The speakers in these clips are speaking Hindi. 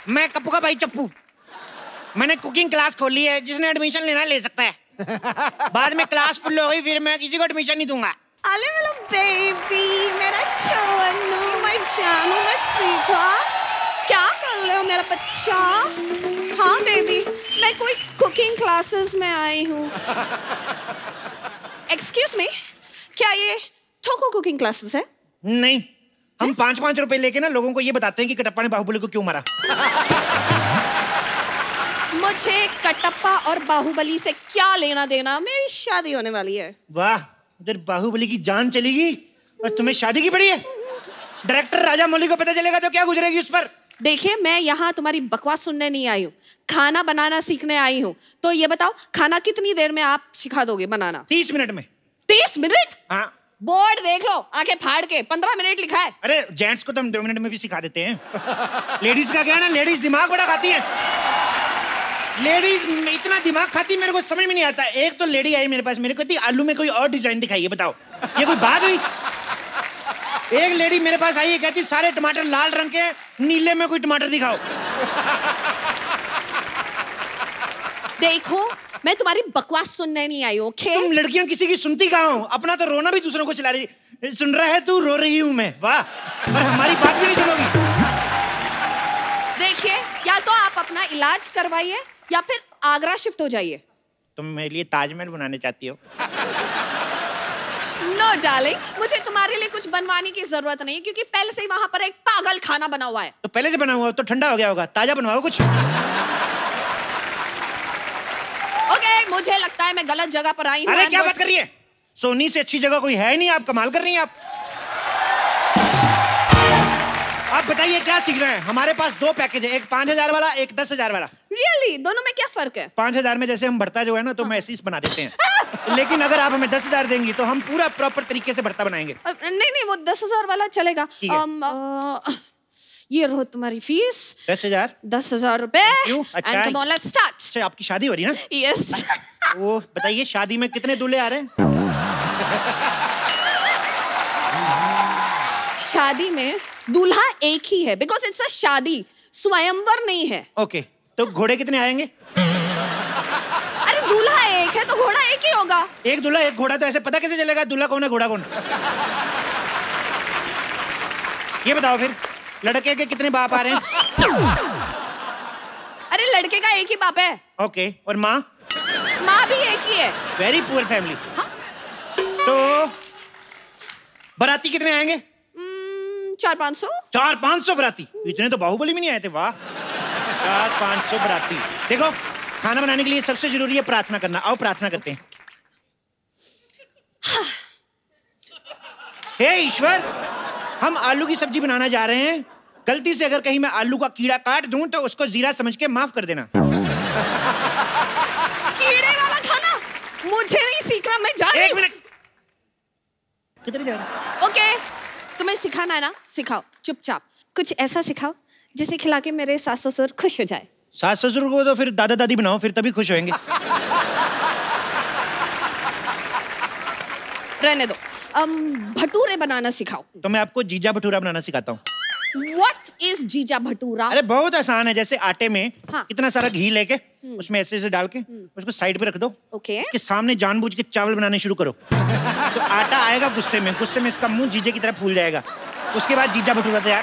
मैं कप्पू का भाई चप्पू। मैंने कुकिंग क्लास खोली है, जिसने एडमिशन लेना ले सकता है। बाद में क्लास फुल हो गई, फिर मैं किसी को एडमिशन नहीं दूंगा। अरे मेरा बेबी, मेरा चोनू, मैं जानू, मैं स्वीटा, क्या कर रहे हो मेरा बच्चा? हाँ बेबी, मैं कोई कुकिंग क्लासेस में आई हूँ। एक्सक्यूज मी, क्या ये ठोको कुकिंग क्लासेस है? नहीं, हम 5-5 रुपए लेके ना लोगों को ये बताते हैं कि कटप्पा ने बाहुबली को क्यों मारा। मुझे कटप्पा और बाहुबली से क्या लेना देना? मेरी शादी होने वाली है। वाह, उधर बाहुबली की जान चलेगी और तुम्हें शादी की पड़ी है। डायरेक्टर राजा मौली को पता चलेगा तो क्या गुजरेगी उस पर। देखिए, मैं यहाँ तुम्हारी बकवास सुनने नहीं आई हूँ, खाना बनाना सीखने आई हूँ। तो ये बताओ, खाना कितनी देर में आप सिखा दोगे बनाना? 30 मिनट में। 30 मिनट? हाँ। बोर्ड देख लो, आंखें फाड़ के, 15 मिनट लिखा है। अरे जेंट्स को तो हम 2 मिनट में भी सिखा देते हैं। लेडीज का क्या है ना, लेडीज दिमाग बड़ा खाती है। लेडीज इतना दिमाग खाती, मेरे को समझ में नहीं आता। एक तो लेडी आई मेरे पास, मेरे को कहती आलू में कोई और डिजाइन दिखाइए, बताओ ये कोई बात हुई? एक लेडी मेरे पास आई है, कहती सारे टमाटर लाल रंग के, नीले में कोई टमाटर दिखाओ। देखो, मैं तुम्हारी बकवास सुनने नहीं आई हूँ। तुम लड़कियां किसी की सुनती कहाँ हो? अपना तो रोना भी दूसरों को चिल्ला रही। सुन रहा है तू, रो रही हूँ मैं। वाह, और हमारी बात भी नहीं सुनोगी। देखिए, या तो आप अपना इलाज करवाइए या फिर आगरा शिफ्ट हो जाइए। तुम मेरे लिए ताजमहल बनाने चाहती हो? नो डार्लिंग, मुझे तुम्हारे लिए कुछ बनवाने की जरूरत नहीं, क्योंकि पहले से ही वहां पर एक पागल खाना बना हुआ है। तो पहले से बना हुआ तो ठंडा हो गया होगा, ताजा बनवाओ कुछ। ओके, मुझे लगता है मैं गलत जगह पर आई हूँ। अरे क्या बात कर रही है? सोनी से अच्छी जगह कोई है नहीं, आप कमाल कर रही हैं। आप बताइए क्या सीख रहे हैं? हमारे पास 2 पैकेज है, एक 5000 वाला, एक 10,000 वाला। रियली? दोनों में क्या फर्क है? 5000 में जैसे हम भरता जो है ना, तो मैसेज बना देते हैं। लेकिन अगर आप हमें 10,000 देंगी तो हम पूरा प्रॉपर तरीके से भरता बनाएंगे। नहीं, वो 10,000 वाला चलेगा। ये रहो तुम्हारी फीस। 10,000? 10,000 रुपए। अच्छा, come on, let's start. अच्छा, आपकी शादी हो रही है ना? Yes. वो बताइए, शादी में कितने दूल्हे आ रहे हैं? शादी में दूल्हा एक ही है, बिकॉज इट्स अ शादी, स्वयंवर नहीं है। ओके, तो घोड़े कितने आएंगे? अरे दूल्हा एक है तो घोड़ा एक ही होगा। एक दूल्हा एक घोड़ा, तो ऐसे पता कैसे चलेगा दूल्हा कौन है घोड़ा कौन? ये बताओ फिर, लड़के के कितने बाप आ रहे हैं? अरे लड़के का एक ही बाप है। ओके, और माँ? माँ भी एक ही है। Very poor family. तो बाराती कितने आएंगे? 400-500। 400-500 बाराती? इतने तो बाहुबली में नहीं आए थे। वाह, 400-500 बाराती। देखो, खाना बनाने के लिए सबसे जरूरी है प्रार्थना करना। आओ प्रार्थना करते हैं। हे ईश्वर, हम आलू की सब्जी बनाना जा रहे हैं। गलती से अगर कहीं मैं आलू का कीड़ा काट दूं तो उसको जीरा समझ के माफ कर देना। कीड़े वाला खाना मुझे नहीं सीखना, मैं जा रही हूं। 1 मिनट, किधर जा रहे हो? ओके, तुम्हें सिखाना है ना, सिखाओ। चुपचाप कुछ ऐसा सिखाओ जिसे खिला के मेरे सास ससुर खुश हो जाए। सास ससुर को तो फिर दादा दादी बनाओ, फिर तभी खुश होंगे। रहने दो। भटूरे बनाना सिखाओ। तो मैं आपको जीजा भटूरा बनाना सिखाता हूँ। What is जीजा भटूरा? अरे बहुत आसान है। जैसे आटे में हाँ। इतना सारा घी लेके उसमें ऐसे डाल के उसको साइड पे रख दो। ओके। उसके सामने जानबूझ के चावल बनाने शुरू करो। तो आटा आएगा गुस्से में इसका मुंह जीजे की तरह फूल जाएगा। उसके बाद जीजा भटूरा तैयार।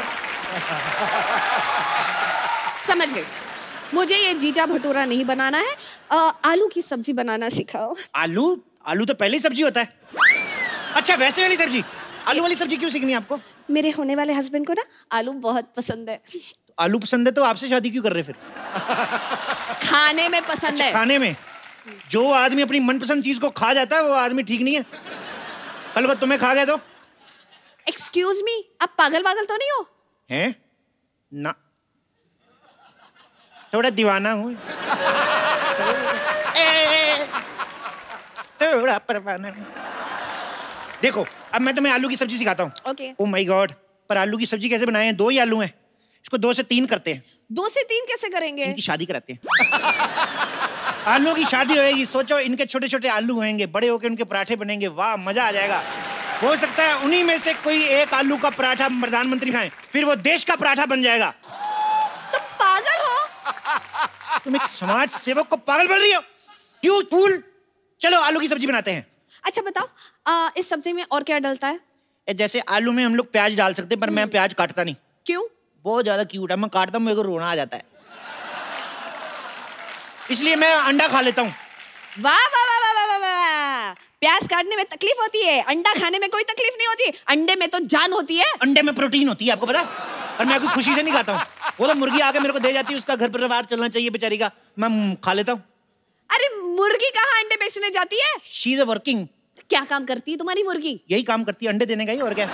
समझ गई। मुझे ये जीजा भटूरा नहीं बनाना है। आलू की सब्जी बनाना सिखाओ। आलू तो पहले ही सब्जी होता है। अच्छा, वैसे वाली सब्जी? आलू वाली सब्जी क्यों सीखनी है आपको? मेरे होने वाले हस्बैंड को ना आलू बहुत पसंद है। आलू पसंद है तो आपसे शादी क्यों कर रहे फिर? खाने में पसंद है। खाने में? जो आदमी अपनी मनपसंद चीज को खा जाता है वो आदमी ठीक नहीं है। कल को तुम्हें खा गया तो? एक्सक्यूज मी, आप पागल तो नहीं हो? हैं? ना, थोड़ा दीवाना हूँ। थोड़ा परवाना। देखो, अब मैं तुम्हें आलू की सब्जी सिखाता हूँ। ओके। ओह माय गॉड, पर आलू की सब्जी कैसे बनाए हैं? 2 ही आलू हैं, इसको 2 से 3 करते हैं। 2 से 3 कैसे करेंगे? इनकी शादी कराते हैं। आलू की शादी होएगी। सोचो, इनके छोटे छोटे आलू होंगे, बड़े होकर उनके पराठे बनेंगे। वाह, मजा आ जाएगा। हो सकता है उन्हीं में से कोई एक आलू का पराठा प्रधानमंत्री खाएं, फिर वो देश का पराठा बन जाएगा। तो पागल तुम एक समाज सेवक को पागल बोल रही हो? You fool. चलो आलू की सब्जी बनाते हैं। अच्छा बताओ, इस सब्जी में और क्या डलता है? जैसे आलू में हम लोग प्याज डाल सकते हैं, पर मैं प्याज काटता नहीं। क्यों? बहुत ज्यादा क्यूट है, मैं काटता हूँ मेरे को रोना आ जाता है, इसलिए मैं अंडा खा लेता हूँ। वाह वाह वाह वाह वाह वाह! प्याज काटने में तकलीफ होती है, अंडा खाने में कोई तकलीफ नहीं होती। अंडे में तो जान होती है। अंडे में प्रोटीन होती है, आपको पता है? पर मैं कोई खुशी से नहीं खाता हूँ। वो तो मुर्गी आके मेरे को दे जाती है, उसका घर परिवार चलना चाहिए बेचारी का, मैं खा लेता हूँ। अरे मुर्गी कहाँ अंडे बेचने जाती है? She is working. क्या काम करती है तुम्हारी मुर्गी? यही काम करती है, अंडे देने का ही, और क्या।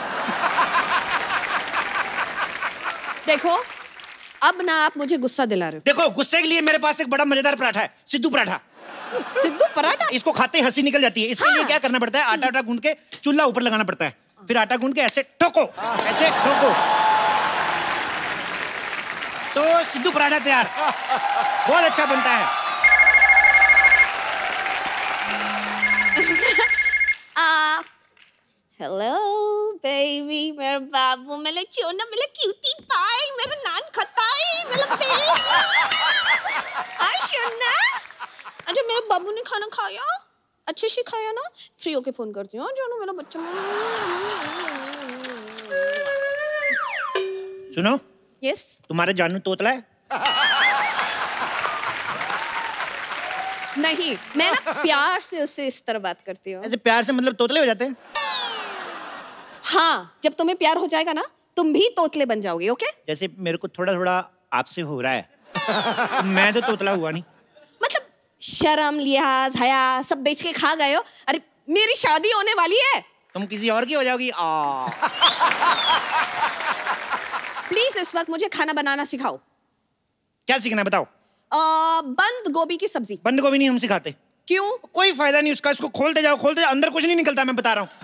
देखो अब ना आप मुझे गुस्सा दिला रहे हो। देखो गुस्से के लिए मेरे पास एक बड़ा मजेदार पराठा है, सिद्धू पराठा। सिद्धू पराठा? इसको खाते ही हंसी निकल जाती है। इसके लिए क्या करना पड़ता है? आटा गूंद के चूल्हा ऊपर लगाना पड़ता है, फिर आटा गूंद के ऐसे ठोको, ऐसे ठोको, तो सिद्धू पराठा तैयार। बहुत अच्छा बनता है। हेलो बेबी, मेरा बाबू, मेरा चोना, मेरा क्यूटी पाई, मेरा नान खताई, मेरा बेबी। हाय सोना। अच्छा मेरे बाबू ने खाना खाया? अच्छे से खाया ना? फ्री होके फोन करती हूँ जानू, मेरा बच्चा। सुनो। यस। तुम्हारे जानू तोतला है? नहीं, मैं ना प्यार से उससे इस तरह बात करती हूँ। ऐसे प्यार से मतलब तोतले हो जाते हैं? हाँ, जब तुम्हें प्यार हो जाएगा ना, तुम भी तोतले बन जाओगे। ओके? जैसे मेरे को थोड़ा थोड़ा आपसे हो रहा है। मैं तो तोतला हुआ नहीं। मतलब शर्म, लिहाज, हया सब बेच के खा गए हो। अरे मेरी शादी होने वाली है। तुम किसी और की हो जाओगी। प्लीज इस वक्त मुझे खाना बनाना सिखाओ। क्या सीखना है बताओ? बंद गोभी की सब्जी। बंद गोभी नहीं हम सिखाते। क्यों? कोई फायदा नहीं उसका, इसको खोलते जाओ खोलते जाओ, अंदर कुछ नहीं निकलता, मैं बता रहा हूँ।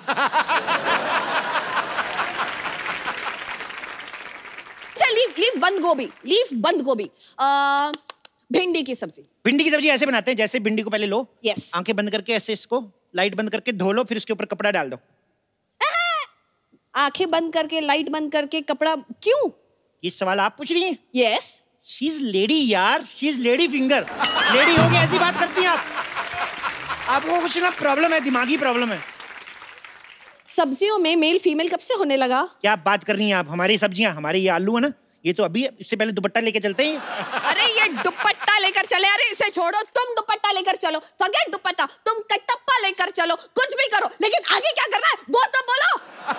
लीव बंद गोभी, लीव बंद गोभी। भिंडी की सब्जी। भिंडी की सब्जी ऐसे बनाते हैं, जैसे भिंडी को पहले लो, यस, आंखें बंद करके ऐसे इसको लाइट बंद करके धो लो, फिर उसके ऊपर कपड़ा डाल दो। आंखें बंद करके, लाइट बंद करके, कपड़ा क्यों? ये सवाल आप पूछ रही हैं? यस। शी इज लेडी यार, she is lady finger. Lady होगी ऐसी बात करती हैं आप? आपको कुछ ना प्रॉब्लम है, दिमागी प्रॉब्लम है। सब्जियों में मेल फीमेल कब से होने लगा? क्या बात कर रही हैं आप? हमारी सब्जियां, हमारे ये आलू है ना, ये तो अभी, इससे पहले दुपट्टा लेके चलते हैं। अरे ये दुपट्टा लेकर चले, अरे इसे छोड़ो, तुम दुपट्टा लेकर चलो, फॉरगेट दुपट्टा, तुम कटप्पा लेकर चलो, कुछ भी करो, लेकिन आगे क्या करना है वो तो बोलो।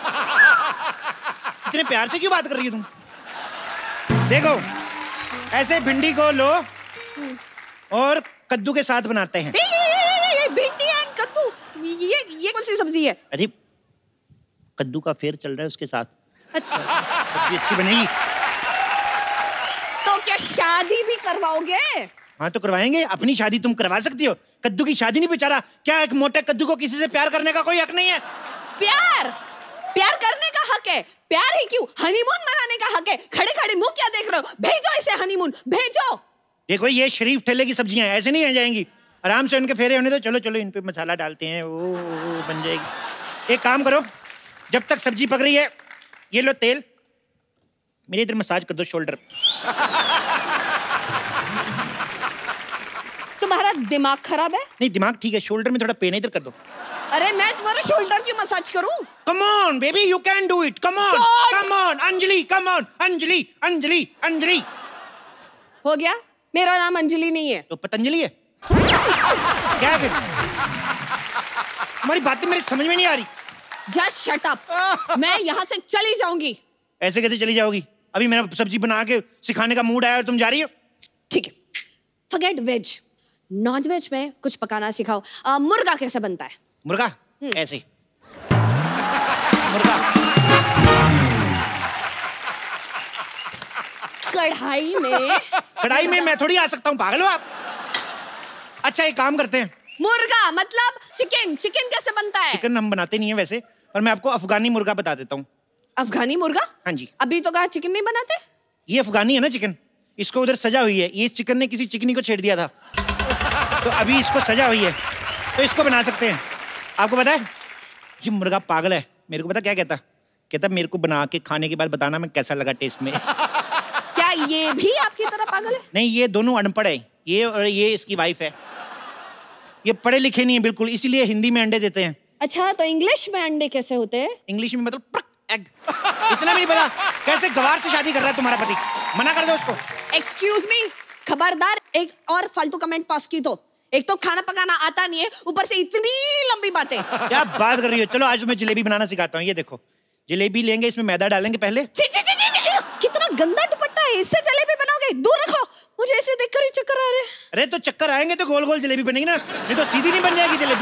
इतने प्यार से क्यों बात कर रही हो तुम? देखो ऐसे भिंडी को लो और कद्दू के साथ बनाते हैं। ये भिंडी एंड कद्दू, ये कौन सी सब्जी है? अरे कद्दू का फेर चल रहा है उसके साथ, सब्जी अच्छी बनेगी। तो क्या शादी भी करवाओगे? हाँ तो करवाएंगे, अपनी शादी तुम करवा सकती हो, कद्दू की शादी नहीं। बेचारा क्या एक मोटे कद्दू को किसी से प्यार करने का कोई हक नहीं है? प्यार करने का हक है। प्यार ही क्यों, हनीमून मनाने का हक है। खड़े खड़े मुंह क्या देख रहे हो? भेजो इसे हनीमून, भेजो। देखो ये शरीफ ठेले की सब्जियां ऐसे नहीं आ जाएंगी, आराम से उनके फेरे होने दो। चलो चलो इन पे मसाला डालते हैं, वो बन जाएगी। एक काम करो, जब तक सब्जी पक रही है, ये लो तेल, मेरे इधर मसाज कर दो शोल्डर। तुम्हारा दिमाग खराब है? नहीं दिमाग ठीक है, शोल्डर में थोड़ा पेन है, इधर कर दो। अरे मैं तुम्हारा शोल्डर क्यों मसाज करूं? Come on baby, you can do it. Come on, come on, Anjali, come on, Anjali, Anjali, Anjali. हो गया? मेरा नाम अंजलि नहीं है। तो पतंजलि है क्या है फिर? तुम्हारी बातें मेरी समझ में नहीं आ रही। Just shut up. मैं यहाँ से चली जाऊंगी। ऐसे कैसे चली जाओगी? अभी मेरा सब्जी बना के सिखाने का मूड आया और तुम जा रही हो? ठीक है, forget वेज, नॉन वेज में कुछ पकाना सिखाओ। मुर्गा कैसे बनता है? मुर्गा ऐसे मुर्गा कढ़ाई में मैं थोड़ी आ सकता हूँ, पागल हो आप? अच्छा एक काम करते हैं, मुर्गा मतलब चिकन। चिकन कैसे बनता है? चिकन हम बनाते नहीं है वैसे, पर मैं आपको अफगानी मुर्गा बता देता हूँ। अफगानी मुर्गा? हाँ जी। अभी तो कहा चिकन नहीं बनाते। ये अफगानी है ना चिकन, इसको उधर सजा हुई है, ये चिकन ने किसी चिकनी को छेड़ दिया था, तो अभी इसको सजा हुई है, तो इसको बना सकते हैं। आपको पता है ये मुर्गा पागल है, मेरे को पता क्या कहता? कहता मेरे को बना के खाने के बाद बताना मैं कैसा लगा टेस्ट में। क्या ये भी आपकी तरह पागल है? नहीं, ये दोनों अनपढ़ है, ये और ये इसकी वाइफ है। ये पढ़े लिखे नहीं है बिल्कुल, इसीलिए हिंदी में अंडे देते हैं। अच्छा, तो इंग्लिश में अंडे कैसे होते हैं? इंग्लिश में मतलब एग। इतना भी नहीं पता? कैसे गवार से शादी कर रहा है तुम्हारा पति? मना कर दो उसको। एक्सक्यूज मी, खबरदार एक और फालतू कमेंट पास की तो। एक तो खाना पकाना आता नहीं है, ऊपर से इतनी लंबी बातें। क्या बात कर रही हो? चलो आज मैं जलेबी बनाना सिखाता हूँ। ये देखो, जलेबी लेंगे, इसमें मैदा डालेंगे पहले। कितना गंदा दुपट्टा है, इससे जलेबी बनाओगे? दूर रखो, मुझे ऐसे देखकर ही चक्कर आ रहे हैं। अरे तो चक्कर आएंगे तो गोल गोल जलेबी बनेगी ना, नहीं तो सीधी नहीं बन जाएगी जलेबी।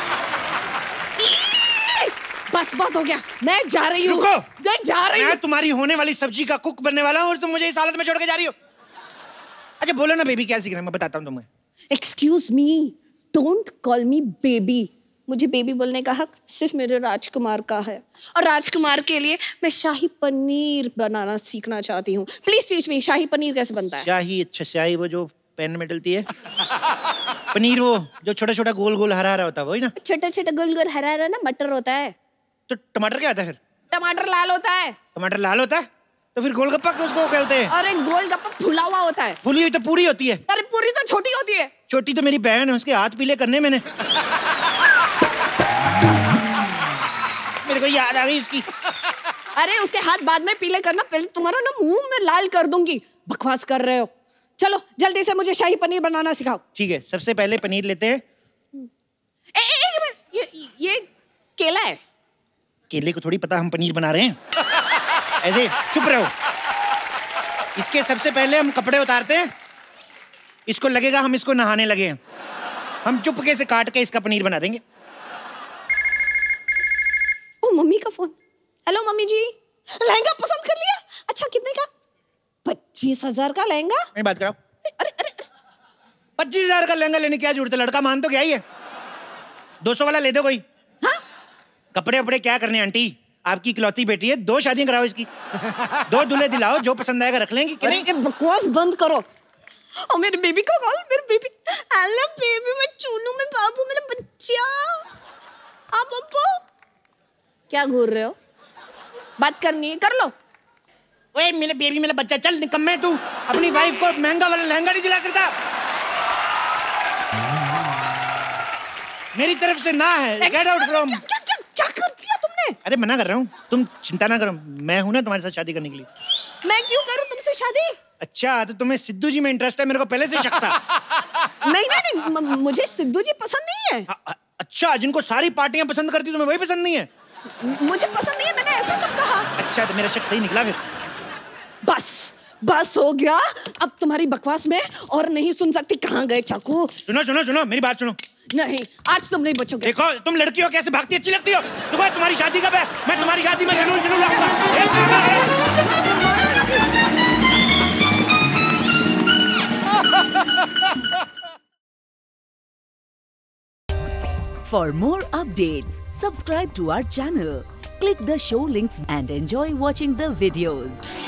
बस बहुत हो गया, मैं जा रही हूँ। मैं जा रही हूँ। मैं तुम्हारी होने वाली सब्जी का कुक बनने वाला हूँ और तुम मुझे इस हालत में छोड़ के जा रही हो। अच्छा बोलो ना बेबी, क्या सीखना है मैं बताता हूँ तुम्हें। Excuse me, don't call me baby. मुझे बेबी बोलने का हक सिर्फ मेरे राजकुमार का है, और राजकुमार के लिए मैं शाही पनीर बनाना सीखना चाहती हूँ। Please teach me, shahi paneer कैसे बनता है? शाही? अच्छा शाही वो जो पैन में डलती है। पनीर वो जो छोटा छोटा गोल गोल हरा हरा होता है वही ना? छोटा छोटा गोल गोल हरा हरा ना मटर होता है। तो टमाटर क्या होता है फिर? टमाटर लाल होता है। टमाटर लाल होता है तो फिर गोलगप्पा उसको कहते हैं? अरे गोलगप्पा फुला हुआ होता है। फुली हुई तो पूरी होती है। अरे पूरी तो छोटी होती है। छोटी तो मेरी बहन है, उसके हाथ पीले करने मैंने। मेरे को याद आ गई उसकी। अरे उसके हाथ बाद में पीले करना, पहले तुम्हारा ना मुंह में लाल कर दूंगी। बकवास कर रहे हो। चलो जल्दी से मुझे शाही पनीर बनाना सिखाओ। ठीक है, सबसे पहले पनीर लेते हैं। ये केला है। केले को थोड़ी पता हम पनीर बना रहे हैं। ऐसे चुप रहो। इसके सबसे पहले हम कपड़े उतारते हैं। इसको लगेगा हम इसको नहाने लगे हैं। हम चुपके से काट के इसका पनीर बना देंगे। ओ मम्मी का phone. Hello mummy ji, lehenga पसंद कर लिया? अच्छा कितने का? 25,000 का लहंगा। नहीं बात कराओ। अरे अरे 25,000 का लहंगा लेने की क्या जरूरत है? लड़का मान तो क्या ही है। 200 वाला ले दो कोई। हाँ? कपड़े वपड़े क्या करने आंटी, आपकी इकलौती बेटी है, 2 शादियां कराओ इसकी। 2 दूल्हे दिलाओ, जो पसंद आएगा रख लेंगे कि नहीं? बकवास बंद करो। और मेरे बेबी को कॉल। मेरे बेबी, हेलो बेबी, मैं चूनू में बाबू, मेरा बच्चा। आप पप्पू क्या घूर रहे हो? बात करनी है कर लो। ओए मेरे बेबी, मेरा बच्चा, चल निकम्मे तू अपनी वाइफ को महंगा वाला लहंगा नहीं दिला सकता। मेरी तरफ से ना है। Get out from. क्या कर दिया तुमने? अरे मना कर रहा हूँ, तुम चिंता ना करो, मैं हूं ना तुम्हारे साथ शादी करने के लिए। मैं क्यों करूं तुमसे शादी? अच्छा तो तुम्हें सिद्धू जी में इंटरेस्ट है? मेरे को पहले से शक था। नहीं, मुझे सिद्धू जी पसंद नहीं है। अच्छा, जिनको सारी पार्टियां पसंद करती तुम्हें वही पसंद नहीं है? मुझे पसंद नहीं है, मैंने ऐसा कब कहा? अच्छा तो मेरा शक सही निकला फिर। बस हो गया। अब तुम्हारी बकवास में और नहीं सुन सकती। कहाँ गए चाकू? सुनो मेरी बात सुनो। नहीं, आज तुम नहीं बचोगे। देखो तुम लड़की हो, कैसे भागती अच्छी लगती हो। देखो तुम्हारी शादी कब है? मैं तुम्हारी शादी में जरूर आऊंगा। For more updates, subscribe to our channel, click the show links and enjoy watching the videos.